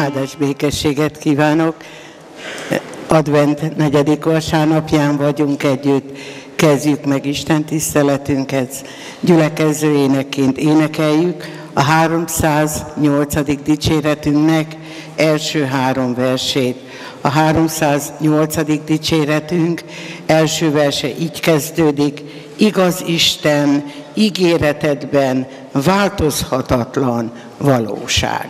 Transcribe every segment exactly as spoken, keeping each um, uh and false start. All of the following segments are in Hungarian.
Áldás békességet kívánok! Advent negyedik vasárnapján vagyunk együtt. Kezdjük meg Isten tiszteletünket. Gyülekező énekként énekeljük a háromszáznyolcadik dicséretünknek első három versét. A háromszáznyolcadik dicséretünk első verse így kezdődik: igaz Isten, ígéretedben változhatatlan valóság.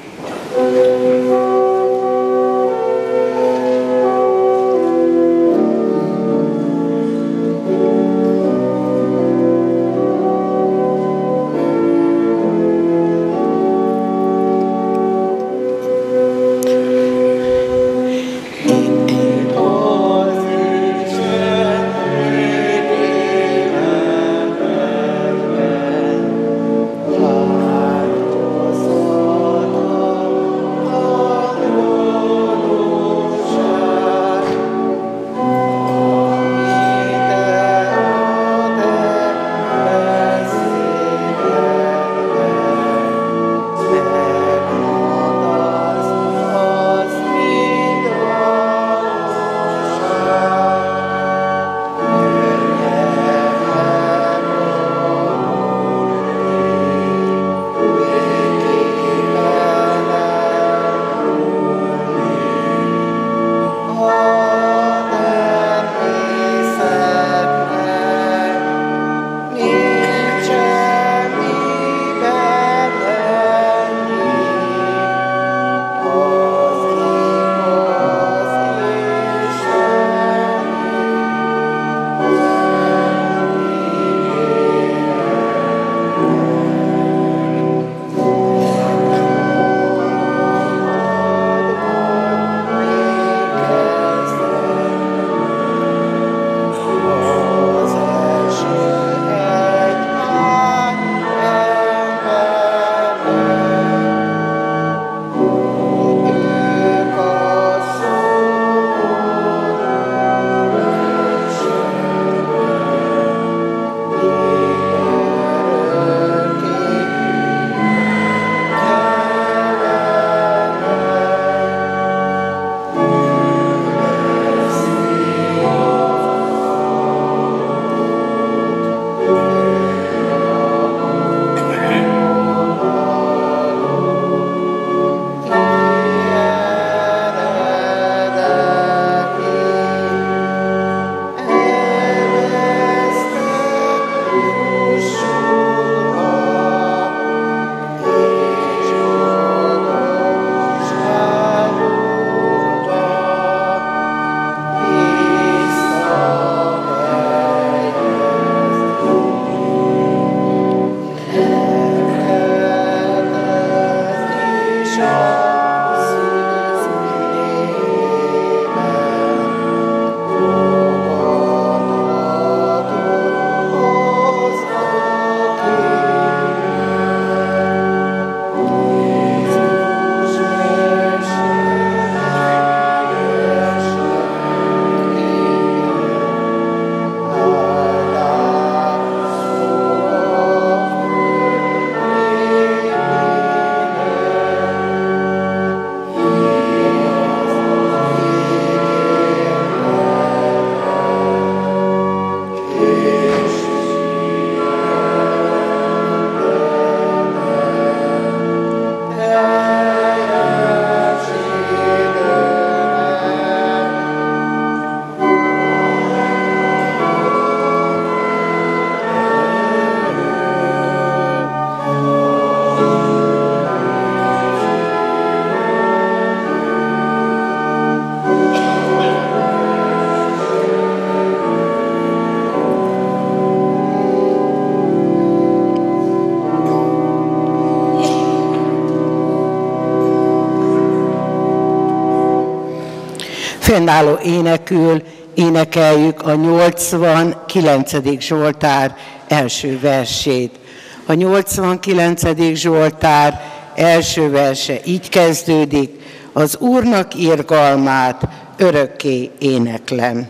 Fennálló énekül énekeljük a nyolcvankilencedik Zsoltár első versét. A nyolcvankilencedik Zsoltár első verse így kezdődik: az Úrnak irgalmát örökké éneklem.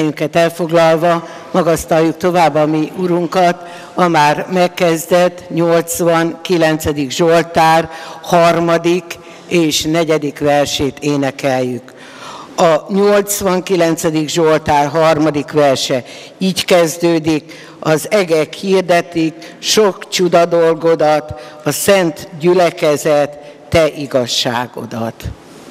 helyünket elfoglalva magasztaljuk tovább a mi Urunkat, a már megkezdett nyolcvankilencedik Zsoltár harmadik és negyedik versét énekeljük. A nyolcvankilencedik Zsoltár harmadik verse így kezdődik: az egek hirdetik sok csuda dolgodat, a szent gyülekezet te igazságodat.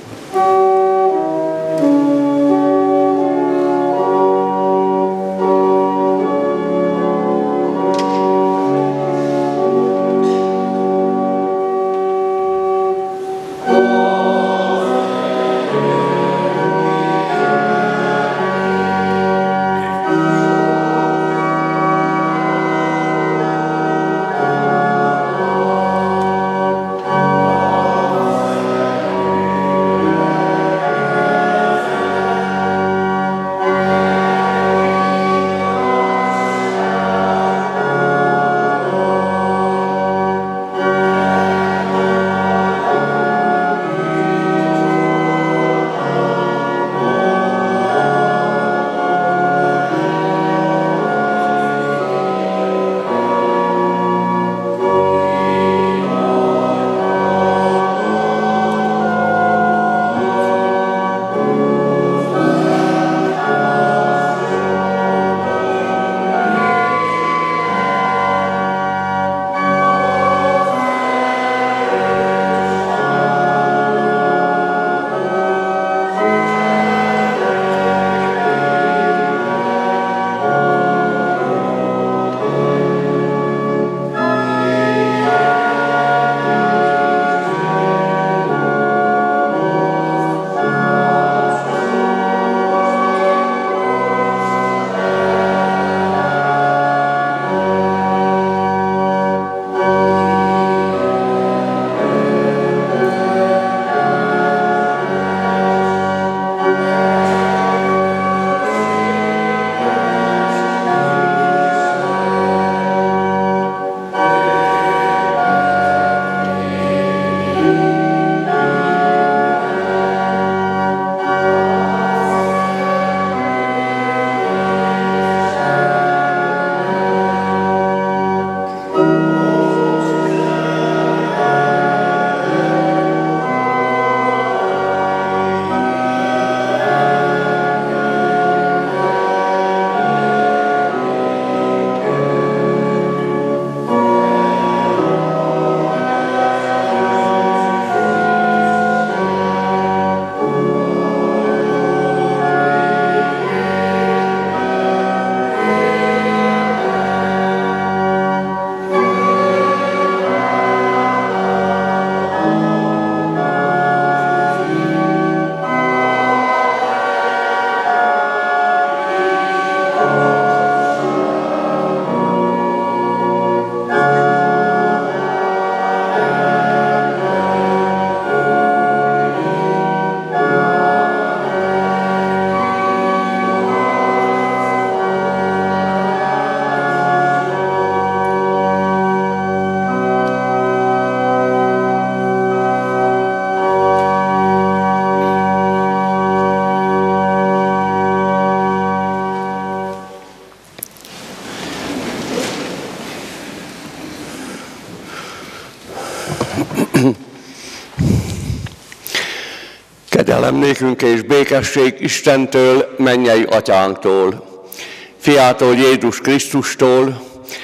Kegyelem nékünk és békesség Istentől, mennyei Atyánktól, Fiától, Jézus Krisztustól,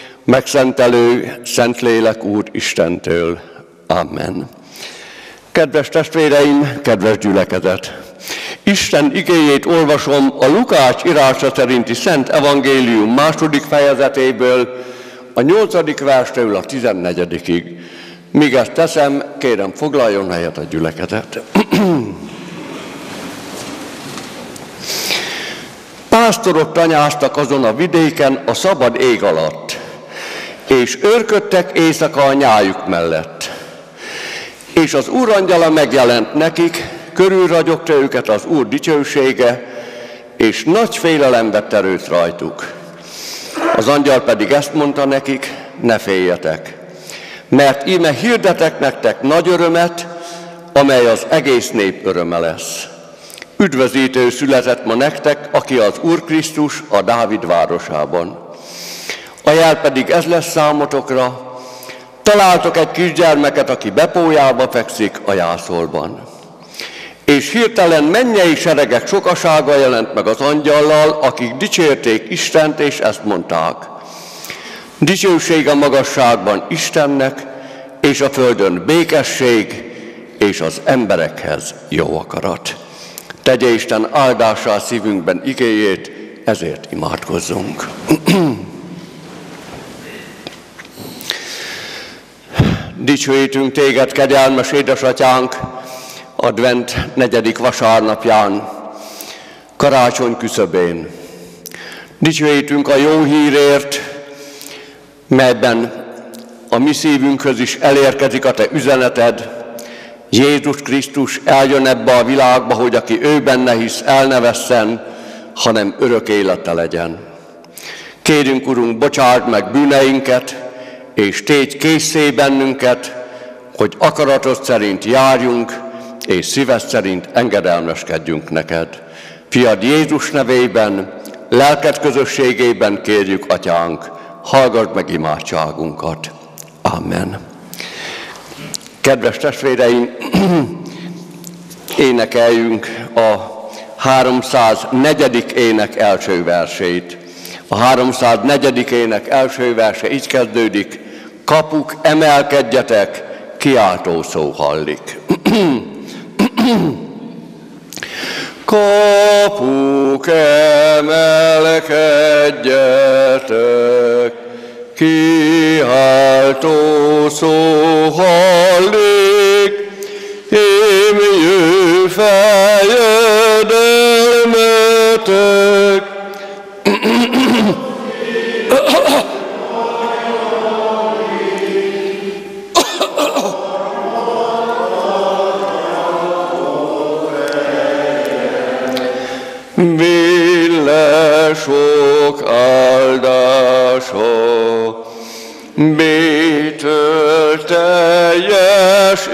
megszentelő Szentlélek Úr Istentől. Amen. Kedves testvéreim, kedves gyülekezet! Isten igéjét olvasom a Lukács írása szerinti Szent Evangélium második fejezetéből, a nyolcadik verstől a tizennegyedikig. Míg ezt teszem, kérem, foglaljon helyet a gyülekezet. Pásztorok tanyáztak azon a vidéken a szabad ég alatt, és őrködtek éjszaka a nyájuk mellett. És az Úr angyala megjelent nekik, körülragyogta őket az Úr dicsősége, és nagy félelem vett erőt rajtuk. Az angyal pedig ezt mondta nekik: ne féljetek, mert íme hirdetek nektek nagy örömet, amely az egész nép öröme lesz. Üdvözítő született ma nektek, aki az Úr Krisztus a Dávid városában. A jel pedig ez lesz számotokra: találtok egy kisgyermeket, aki bepójába fekszik a jászolban. És hirtelen mennyei seregek sokasága jelent meg az angyallal, akik dicsérték Istent, és ezt mondták: dicsőség a magasságban Istennek, és a földön békesség, és az emberekhez jó akarat. Tegye Isten áldássá a szívünkben igéjét, ezért imádkozzunk. Dicsőítünk téged, kegyelmes édesatyánk, advent negyedik vasárnapján, karácsony küszöbén. Dicsőítünk a jó hírért, melyben a mi szívünkhöz is elérkezik a te üzeneted. Jézus Krisztus eljön ebbe a világba, hogy aki ő benne hisz, el ne vesszen, hanem örök élete legyen. Kérünk, Urunk, bocsáld meg bűneinket, és tégy készé bennünket, hogy akaratod szerint járjunk, és szíved szerint engedelmeskedjünk neked. Fiad Jézus nevében, lelked közösségében kérjük, Atyánk, hallgass meg imádságunkat. Amen. Kedves testvéreim, énekeljünk a háromszáznegyedik ének első versét. A háromszáznegyedik ének első verse így kezdődik: kapuk, emelkedjetek, kiáltó szó hallik. Kapuk, emelkedjetek, kiáltó szó hallik, ím jő fejedelmetek. Villesok áldása, bétől teljes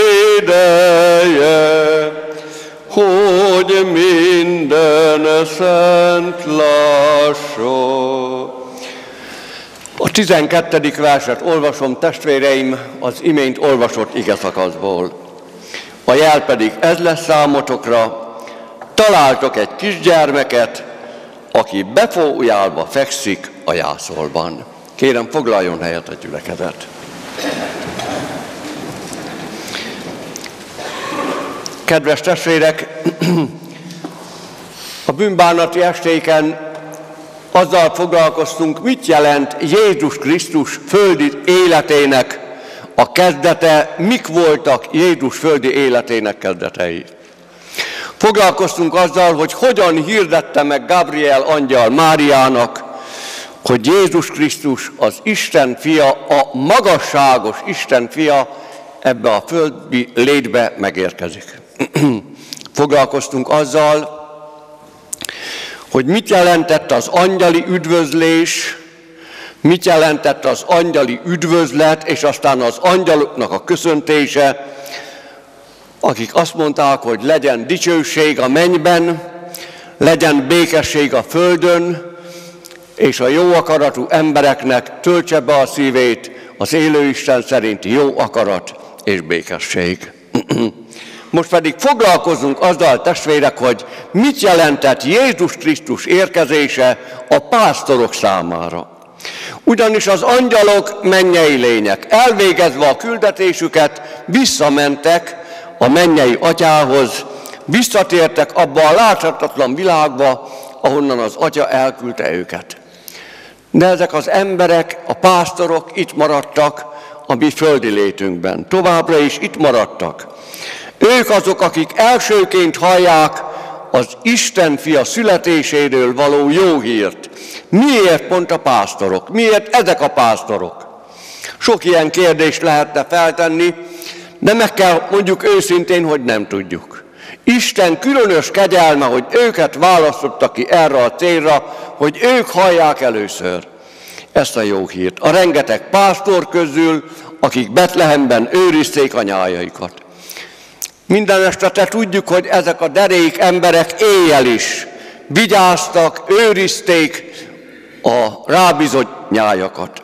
ideje, hogy minden szent lássa. A tizenkettedik verset olvasom, testvéreim, az imént olvasott igeszakaszból. A jel pedig ez lesz számotokra: találtok egy kisgyermeket, aki befólyálva fekszik a jászolban. Kérem, foglaljon helyet a gyülekezet. Kedves testvérek, a bűnbánati estéken azzal foglalkoztunk, mit jelent Jézus Krisztus földi életének a kezdete, mik voltak Jézus földi életének kezdetei. Foglalkoztunk azzal, hogy hogyan hirdette meg Gabriel angyal Máriának, hogy Jézus Krisztus az Isten fia, a magasságos Isten fia ebbe a földi létbe megérkezik. Foglalkoztunk azzal, hogy mit jelentett az angyali üdvözlés, mit jelentett az angyali üdvözlet, és aztán az angyaloknak a köszöntése, akik azt mondták, hogy legyen dicsőség a mennyben, legyen békesség a földön, és a jó akaratú embereknek töltse be a szívét az élő Isten szerinti jó akarat és békesség. Most pedig foglalkozunk azzal, testvérek, hogy mit jelentett Jézus Krisztus érkezése a pásztorok számára. Ugyanis az angyalok mennyei lények, elvégezve a küldetésüket, visszamentek a mennyei atyához, visszatértek abba a láthatatlan világba, ahonnan az atya elküldte őket. De ezek az emberek, a pásztorok itt maradtak a mi földi létünkben. Továbbra is itt maradtak. Ők azok, akik elsőként hallják az Isten fia születéséről való jó hírt. Miért pont a pásztorok? Miért ezek a pásztorok? Sok ilyen kérdést lehetne feltenni, de meg kell mondjuk őszintén, hogy nem tudjuk. Isten különös kegyelme, hogy őket választotta ki erre a célra, hogy ők hallják először ezt a jó hírt. A rengeteg pásztor közül, akik Betlehemben őrizték a nyájaikat. Minden este tudjuk, hogy ezek a derék emberek éjjel is vigyáztak, őrizték a rábízott nyájakat.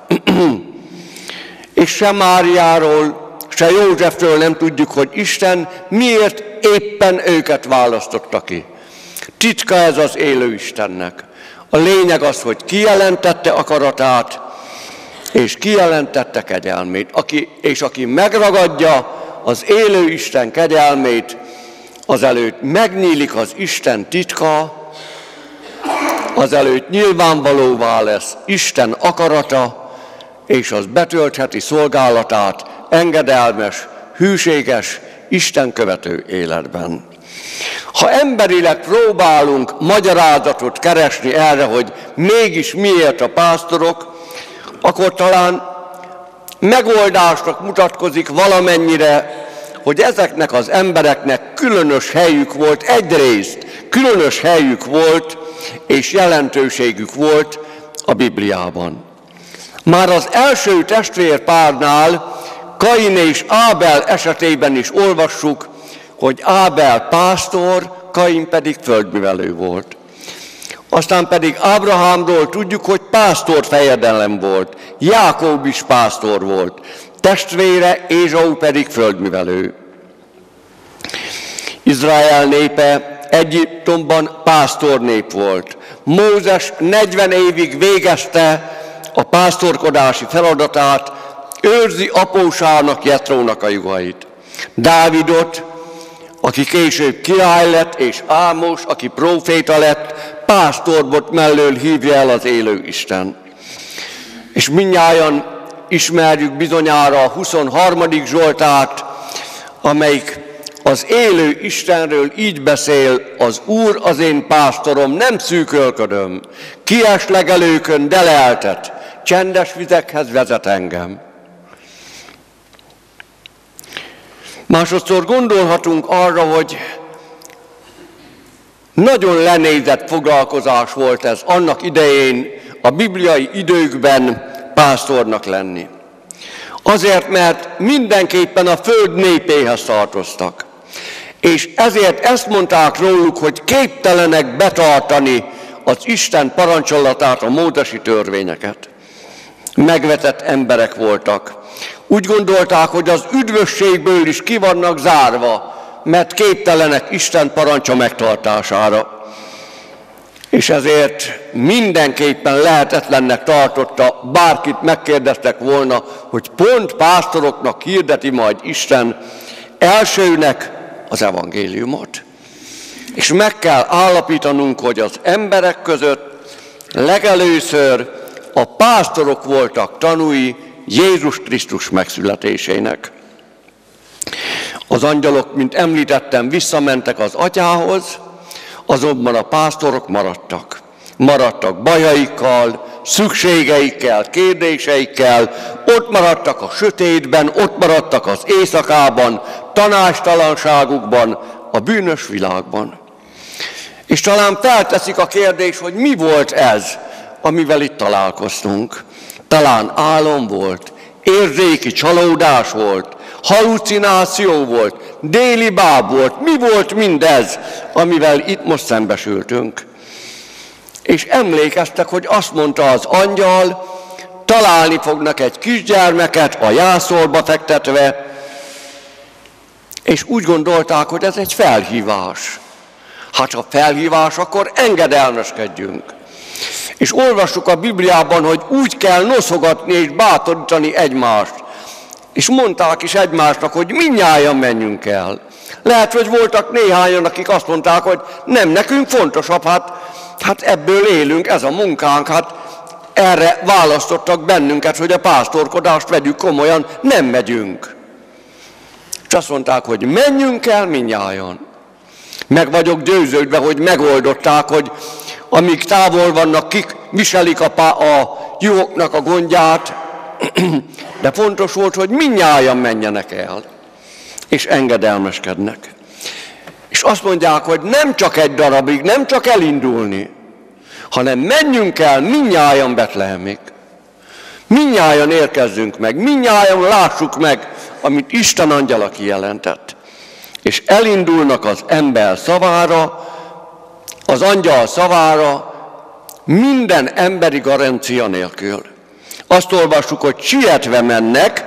És se Máriáról, se Józsefről nem tudjuk, hogy Isten miért éppen őket választotta ki. Titka ez az élő Istennek. A lényeg az, hogy kijelentette akaratát, és kijelentette kegyelmét. Aki, és aki megragadja az élő Isten kegyelmét, azelőtt megnyílik az Isten titka, azelőtt nyilvánvalóvá lesz Isten akarata, és az betöltheti szolgálatát engedelmes, hűséges, Isten követő életben. Ha emberileg próbálunk magyarázatot keresni erre, hogy mégis miért a pásztorok, akkor talán megoldásnak mutatkozik valamennyire, hogy ezeknek az embereknek különös helyük volt, egyrészt különös helyük volt, és jelentőségük volt a Bibliában. Már az első testvérpárnál, Kain és Ábel esetében is olvassuk, hogy Ábel pásztor, Kain pedig földművelő volt. Aztán pedig Ábrahámról tudjuk, hogy pásztor fejedelem volt, Jákob is pásztor volt, testvére Ézsau pedig földművelő. Izrael népe Egyiptomban pásztor nép volt. Mózes negyven évig végezte a pásztorkodási feladatát, őrzi apósának, Jetrónak a jugait. Dávidot, aki később király lett, és Ámos, aki próféta lett, pásztorbot mellől hívja el az élő Isten. És mindnyájan ismerjük bizonyára a huszonharmadik Zsoltárt, amelyik az élő Istenről így beszél: az Úr az én pásztorom, nem szűkölködöm, kies legelőkön de leeltet, csendes vizekhez vezet engem. Másodszor gondolhatunk arra, hogy nagyon lenézett foglalkozás volt ez annak idején, a bibliai időkben pásztornak lenni. Azért, mert mindenképpen a föld népéhez tartoztak. És ezért ezt mondták róluk, hogy képtelenek betartani az Isten parancsolatát, a mózesi törvényeket. Megvetett emberek voltak. Úgy gondolták, hogy az üdvösségből is ki vannak zárva, mert képtelenek Isten parancsa megtartására. És ezért mindenképpen lehetetlennek tartotta, bárkit megkérdeztek volna, hogy pont pásztoroknak hirdeti majd Isten elsőnek az evangéliumot. És meg kell állapítanunk, hogy az emberek között legelőször a pásztorok voltak tanúi Jézus Krisztus megszületésének. Az angyalok, mint említettem, visszamentek az atyához, azonban a pásztorok maradtak. Maradtak bajaikkal, szükségeikkel, kérdéseikkel, ott maradtak a sötétben, ott maradtak az éjszakában, tanácstalanságukban, a bűnös világban. És talán felteszik a kérdés, hogy mi volt ez, amivel itt találkoztunk. Talán álom volt, érzéki csalódás volt, hallucináció volt, déli báb volt, mi volt mindez, amivel itt most szembesültünk. És emlékeztek, hogy azt mondta az angyal, találni fognak egy kisgyermeket a jászolba fektetve, és úgy gondolták, hogy ez egy felhívás. Hát ha felhívás, akkor engedelmeskedjünk. És olvassuk a Bibliában, hogy úgy kell noszogatni és bátorítani egymást. És mondták is egymásnak, hogy mindnyájan menjünk el. Lehet, hogy voltak néhányan, akik azt mondták, hogy nem, nekünk fontosabb, hát, hát ebből élünk, ez a munkánk, hát erre választottak bennünket, hogy a pásztorkodást vegyük komolyan, nem megyünk. És azt mondták, hogy menjünk el mindnyájan. Meg vagyok győződve, hogy megoldották, hogy amíg távol vannak, kik viselik a, pá- a juhoknak a gondját, de fontos volt, hogy mindnyájan menjenek el, és engedelmeskednek. És azt mondják, hogy nem csak egy darabig, nem csak elindulni, hanem menjünk el mindnyájan Betlehemig. Mindnyájan érkezzünk meg, mindnyájan lássuk meg, amit Isten angyala kijelentett. és elindulnak az ember szavára, az angyal szavára, minden emberi garancia nélkül. Azt olvassuk, hogy sietve mennek,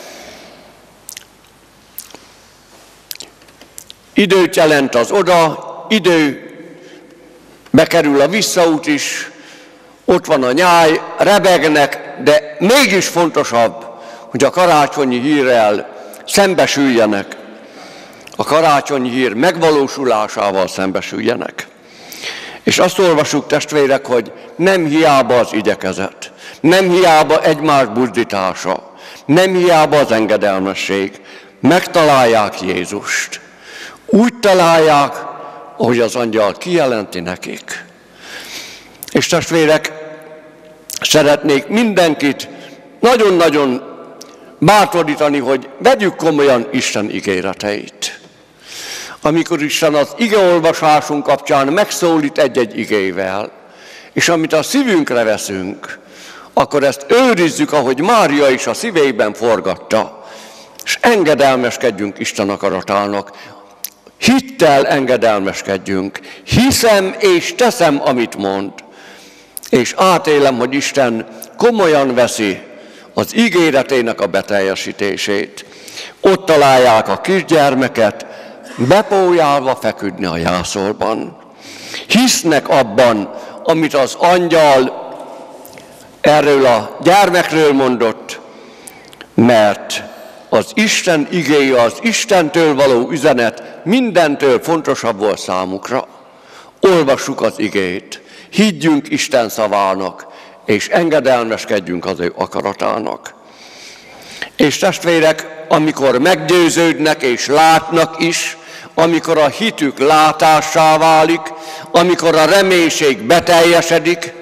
időt jelent az oda, idő bekerül a visszaút is, ott van a nyáj, rebegnek, de mégis fontosabb, hogy a karácsonyi hírrel szembesüljenek, a karácsonyi hír megvalósulásával szembesüljenek. És azt olvasjuk, testvérek, hogy nem hiába az igyekezet, nem hiába egymás buzdítása, nem hiába az engedelmesség, megtalálják Jézust. Úgy találják, ahogy az angyal kijelenti nekik. És testvérek, szeretnék mindenkit nagyon-nagyon bátorítani, hogy vegyük komolyan Isten ígéreteit. Amikor Isten az igeolvasásunk kapcsán megszólít egy-egy igével, és amit a szívünkre veszünk, akkor ezt őrizzük, ahogy Mária is a szívében forgatta, és engedelmeskedjünk Isten akaratának. Hittel engedelmeskedjünk. Hiszem és teszem, amit mond. És átélem, hogy Isten komolyan veszi az ígéretének a beteljesítését. Ott találják a kisgyermeket, bepójálva feküdni a jászolban. Hisznek abban, amit az angyal erről a gyermekről mondott, mert az Isten igéje, az Istentől való üzenet mindentől fontosabb volt számukra. Olvassuk az igét, higgyünk Isten szavának, és engedelmeskedjünk az ő akaratának. És testvérek, amikor meggyőződnek és látnak is, amikor a hitük látássá válik, amikor a reménység beteljesedik,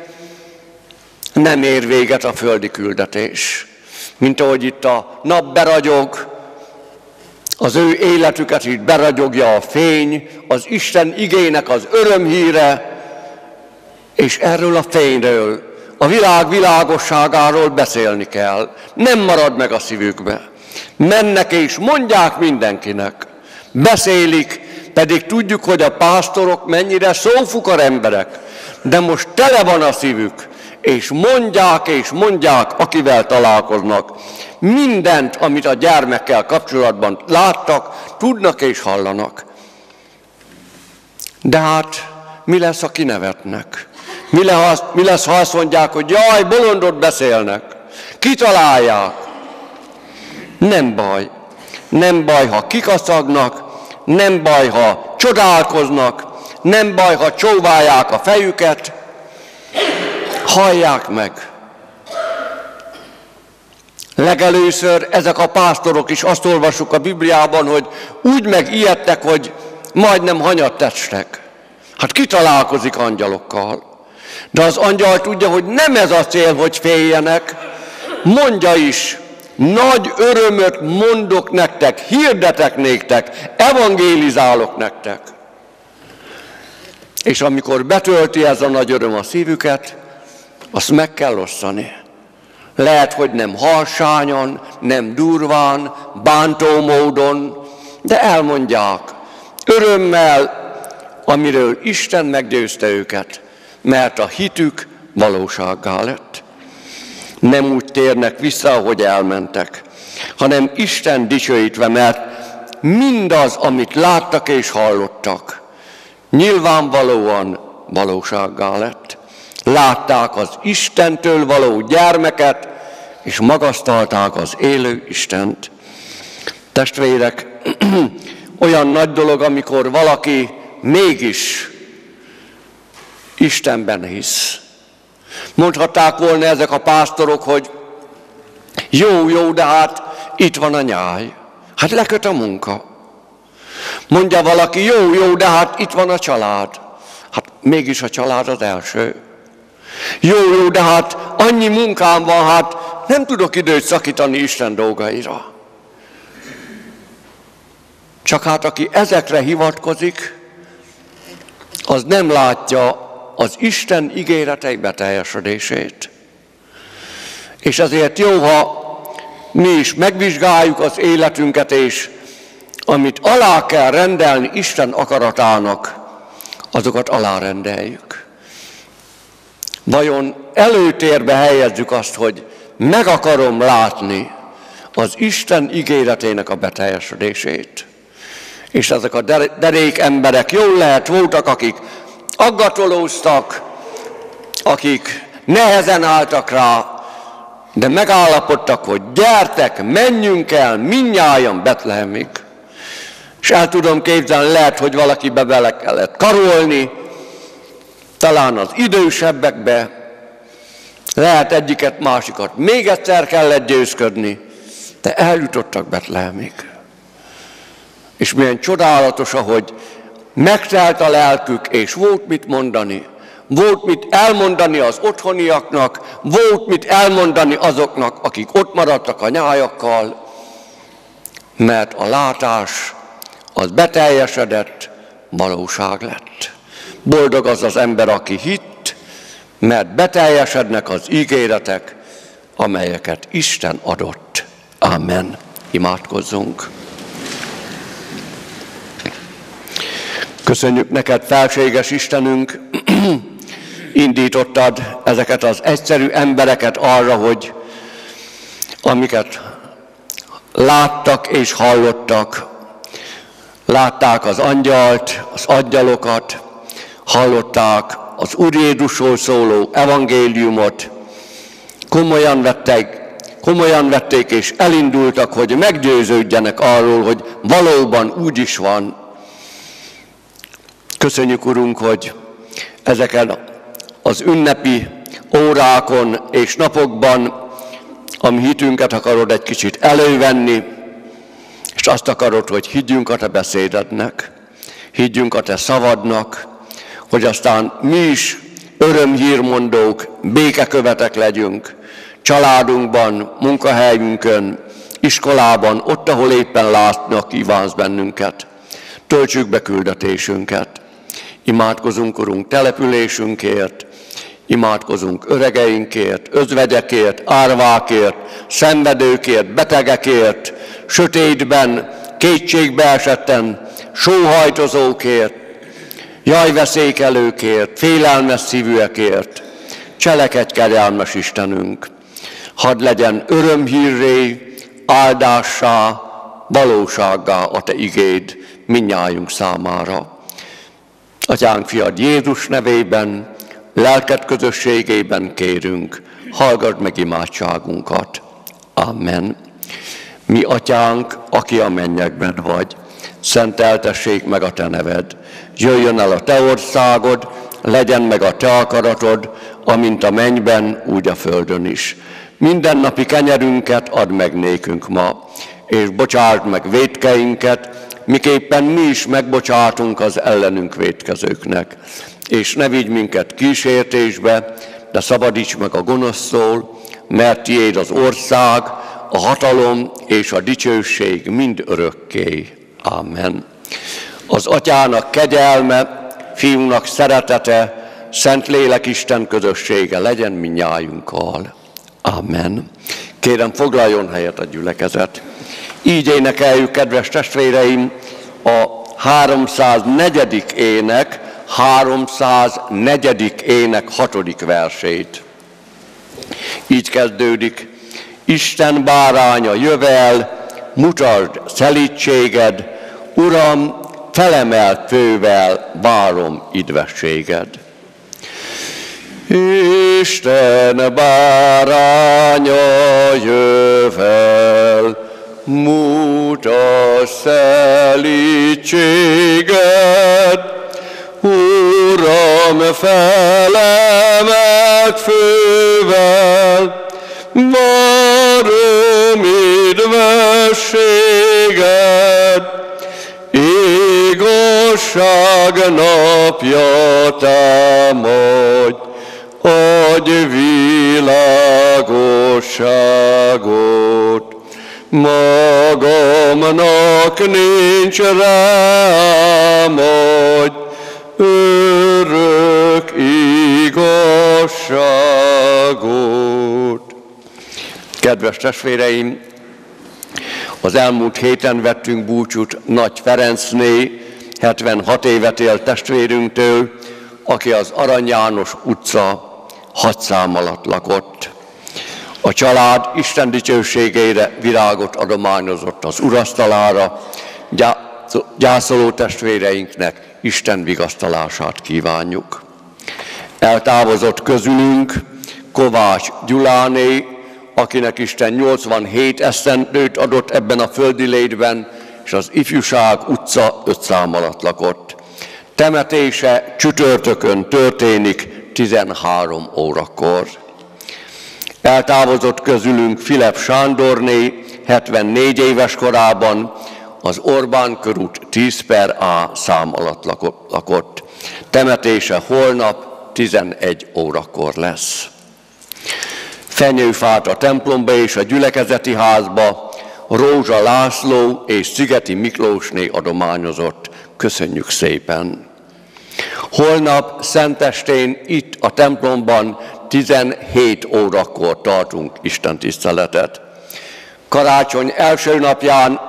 nem ér véget a földi küldetés. Mint ahogy itt a nap beragyog, az ő életüket itt beragyogja a fény, az Isten igének az örömhíre, és erről a fényről, a világ világosságáról beszélni kell. Nem marad meg a szívükbe. Mennek és mondják mindenkinek. Beszélik, pedig tudjuk, hogy a pásztorok mennyire szófukar emberek, de most tele van a szívük, és mondják és mondják, akivel találkoznak. Mindent, amit a gyermekkel kapcsolatban láttak, tudnak és hallanak. De hát mi lesz, ha kinevetnek? Mi lesz, mi lesz, ha azt mondják, hogy jaj, bolondot beszélnek? Kitalálják? Nem baj. Nem baj, ha kikaszagnak, nem baj, ha csodálkoznak, nem baj, ha csóválják a fejüket, hallják meg. Legelőször ezek a pásztorok is azt olvassuk a Bibliában, hogy úgy megijedtek, hogy majdnem hanyatt estek. Hát ki találkozik angyalokkal? De az angyal tudja, hogy nem ez a cél, hogy féljenek. Mondja is, nagy örömöt mondok nektek, hirdetek néktek, evangélizálok nektek. És amikor betölti ez a nagy öröm a szívüket, azt meg kell osztani. Lehet, hogy nem harsányan, nem durván, bántó módon, de elmondják örömmel, amiről Isten meggyőzte őket, mert a hitük valósággá lett. Nem úgy térnek vissza, ahogy elmentek, hanem Isten dicsőítve, mert mindaz, amit láttak és hallottak, nyilvánvalóan valósággá lett. Látták az Istentől való gyermeket, és magasztalták az élő Istent. Testvérek, olyan nagy dolog, amikor valaki mégis Istenben hisz. Mondhatták volna ezek a pásztorok, hogy jó, jó, de hát itt van a nyáj. Hát leköt a munka. Mondja valaki, jó, jó, de hát itt van a család. Hát mégis a család az első. Jó, jó, de hát annyi munkám van, hát nem tudok időt szakítani Isten dolgaira. Csak hát aki ezekre hivatkozik, az nem látja az Isten ígéretei beteljesedését. És ezért jó, ha mi is megvizsgáljuk az életünket, és amit alá kell rendelni Isten akaratának, azokat alárendeljük. Vajon előtérbe helyezzük azt, hogy meg akarom látni az Isten ígéretének a beteljesedését. És ezek a derék emberek jól lehet voltak, akik aggatolóztak, akik nehezen álltak rá, de megállapodtak, hogy gyertek, menjünk el mindnyájan Betlehemig. És el tudom képzelni, lehet, hogy valakibe bele kellett karolni, talán az idősebbekbe, lehet egyiket, másikat még egyszer kellett győzködni, de eljutottak Betlehemig. És milyen csodálatos, ahogy megtelt a lelkük, és volt mit mondani. Volt mit elmondani az otthoniaknak, volt mit elmondani azoknak, akik ott maradtak a nyájakkal, mert a látás az beteljesedett, valóság lett. Boldog az az ember, aki hitt, mert beteljesednek az ígéretek, amelyeket Isten adott. Amen. Imádkozzunk. Köszönjük neked, felséges Istenünk, indítottad ezeket az egyszerű embereket arra, hogy amiket láttak és hallottak, látták az angyalt, az angyalokat, hallották az Úr Jézusról szóló evangéliumot, komolyan vették, komolyan vették és elindultak, hogy meggyőződjenek arról, hogy valóban úgy is van. Köszönjük, Urunk, hogy ezeken az ünnepi órákon és napokban a mi hitünket akarod egy kicsit elővenni, és azt akarod, hogy higgyünk a te beszédednek, higgyünk a te szavadnak, hogy aztán mi is örömhírmondók, békekövetek legyünk, családunkban, munkahelyünkön, iskolában, ott, ahol éppen látnak, kívánsz bennünket. Töltsük be küldetésünket. Imádkozunk, Urunk, településünkért, imádkozunk öregeinkért, özvegyekért, árvákért, szenvedőkért, betegekért, sötétben, kétségbe esetten, sóhajtozókért, jajveszékelőkért, félelmes szívűekért. Cselekedj, kegyelmes Istenünk! Hadd legyen örömhírré, áldássá, valósággá a te igéd mindnyájunk számára. Atyánk, fiad Jézus nevében, lelked közösségében kérünk, hallgass meg imádságunkat. Amen. Mi atyánk, aki a mennyekben vagy, szenteltessék meg a te neved. Jöjjön el a te országod, legyen meg a te akaratod, amint a mennyben, úgy a földön is. Mindennapi kenyerünket add meg nékünk ma, és bocsásd meg vétkeinket, miképpen mi is megbocsátunk az ellenünk vétkezőknek. És ne vigy minket kísértésbe, de szabadíts meg a gonosztól, mert tiéd az ország, a hatalom és a dicsőség mind örökké. Amen. Az Atyának kegyelme, Fiúnak szeretete, Szentlélek Isten közössége legyen mindnyájunkkal. Amen. Kérem, foglaljon helyet a gyülekezet. Így énekeljük, kedves testvéreim, a háromszáznegyedik ének, háromszáznegyedik ének hatodik versét. Így kezdődik: Isten báránya, jövel, mutasd szelídséged, Uram, felemelt fővel várom idvességed. Isten báránya, jövel, mutasd szelídséged, Uram, felemelt fővel várom idvességed. Igazság napja támadj, adj világosságot. Magamnak nincs rám, adj örök igazságot. Kedves testvéreim, a Az elmúlt héten vettünk búcsút Nagy Ferencné, hetvenhat évet élt testvérünktől, aki az Arany János utca hat szám alatt lakott. A család Isten dicsőségére virágot adományozott az urasztalára, gyászoló testvéreinknek Isten vigasztalását kívánjuk. Eltávozott közülünk Kovács Gyuláné, akinek Isten nyolcvanhét esztendőt adott ebben a földi létben, és az Ifjúság utca öt szám alatt lakott. Temetése csütörtökön történik tizenhárom órakor. Eltávozott közülünk Filip Sándorné, hetvennégy éves korában, az Orbán körút tíz per A szám alatt lakott. Temetése holnap tizenegy órakor lesz. Fenyőfát a templomba és a gyülekezeti házba Rózsa László és Szigeti Miklósné adományozott. Köszönjük szépen! Holnap szentestén itt a templomban tizenhét órakor tartunk istentiszteletet. Karácsony első napján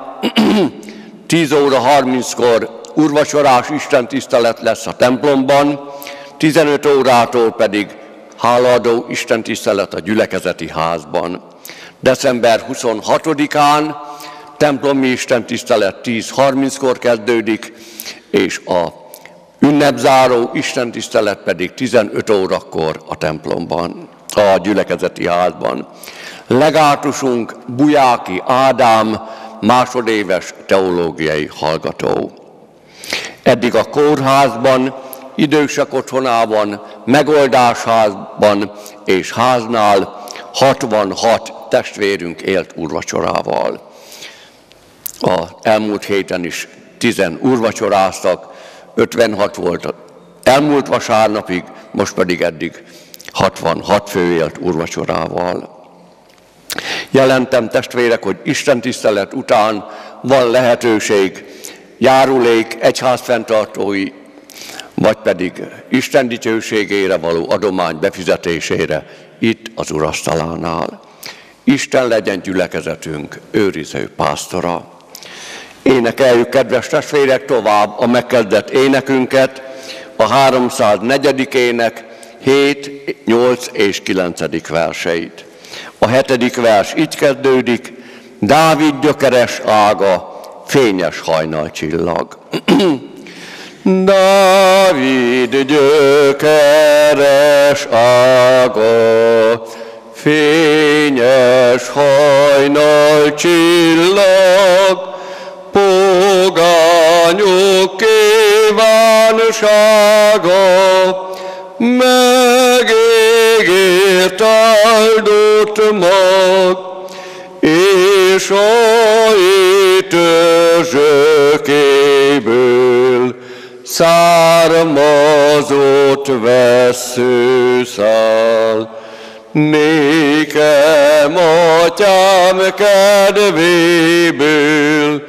tíz óra harminckor úrvacsorás istentisztelet lesz a templomban, tizenöt órától pedig hálaadó istentisztelet a gyülekezeti házban. december huszonhatodikán templomi istentisztelet tíz harminckor kezdődik, és a ünnepzáró istentisztelet pedig tizenöt órakor a templomban, a gyülekezeti házban. Legátusunk Bujáki Ádám, másodéves teológiai hallgató. Eddig a kórházban, idősek otthonában, megoldásházban és háznál hatvanhat testvérünk élt úrvacsorával. Az elmúlt héten is tizen úrvacsoráztak, ötvenhat volt elmúlt vasárnapig, most pedig eddig hatvanhat fő élt úrvacsorával. Jelentem, testvérek, hogy istentisztelet után van lehetőség járulék, egyházfenntartói, vagy pedig Isten dicsőségére való adomány befizetésére itt az urasztalánál. Isten legyen gyülekezetünk őriző pásztora. Énekeljük, kedves testvérek, tovább a megkezdett énekünket, a háromszáznegyedik ének hét, nyolc és kilencedik verseit. A hetedik vers így kezdődik: Dávid gyökeres ága, fényes hajnalcsillag. Dávid gyökeres ága, fényes hajnalcsillag, pogányok kívánsága, megígért áldott mag, és a étőzsökéből származott vesszőszál. Nékem, atyám kedvéből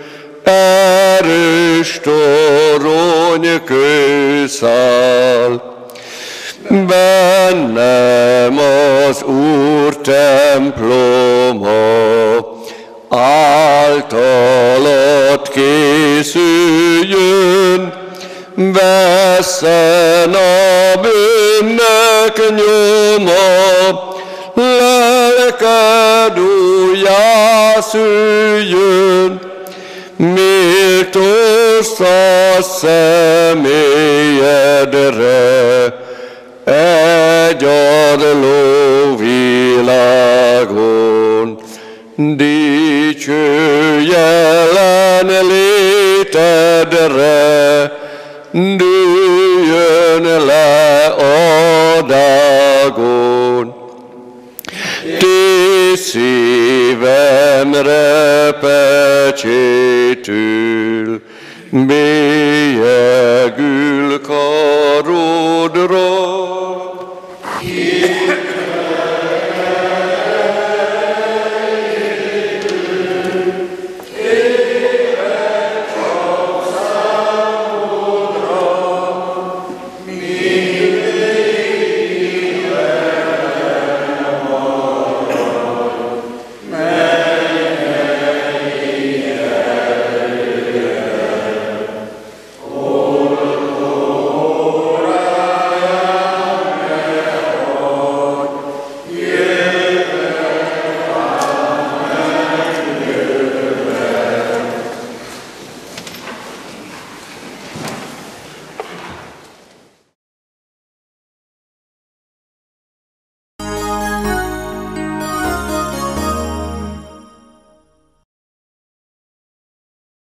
erős torony kőszál. Bennem az Úr temploma, általad készüljön, vesszen a bűnnek nyoma, lelked újjá szüljön, méltózz a személyedre, egy adló világon. Dicső jelen létedre, dőljön le a dágon. Ti szívemre pecsétül, bélyegül karodra,